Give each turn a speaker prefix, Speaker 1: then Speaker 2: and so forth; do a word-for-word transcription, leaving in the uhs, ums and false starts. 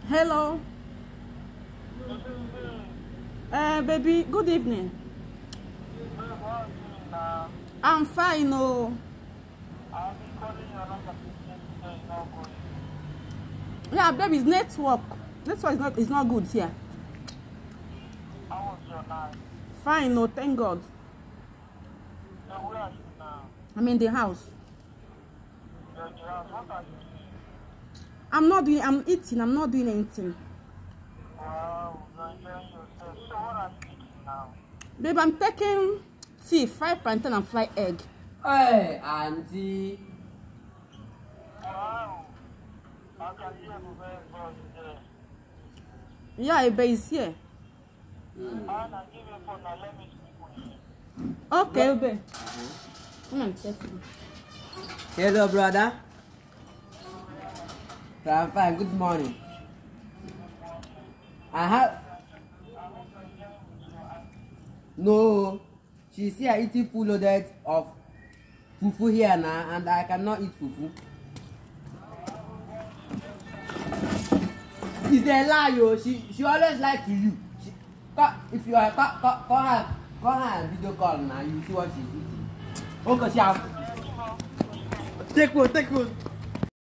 Speaker 1: Hello. Uh, baby, good evening. I'm fine, oh. Yeah, baby, it's network. Network is not, it's not good here.
Speaker 2: How was your night?
Speaker 1: Fine, no, thank God.
Speaker 2: So where are you now?
Speaker 1: I'm in the house.
Speaker 2: You're in the house. What are you doing?
Speaker 1: I'm not doing, I'm eating, I'm not doing anything.
Speaker 2: Wow, you're enjoying yourself. So what are you eating now?
Speaker 1: Babe, I'm taking tea, fried plantain and fried egg.
Speaker 3: Hey, auntie.
Speaker 2: Wow. I can hear the very voice there.
Speaker 1: Yeah, Ebe is here.
Speaker 2: Mm. And I give you a phone now. Let me speak with you.
Speaker 1: Okay, Ebe. Come on, take it.
Speaker 3: Hello, brother. I'm fine. Good morning. I have. No, she's here eating full loaded of fufu here now, and I cannot eat fufu. It's a lie, yo. She she always lies to you. She, if you are call, call, call her call her and video call now, you see what she's eating. Okay, she have. Take one, take one.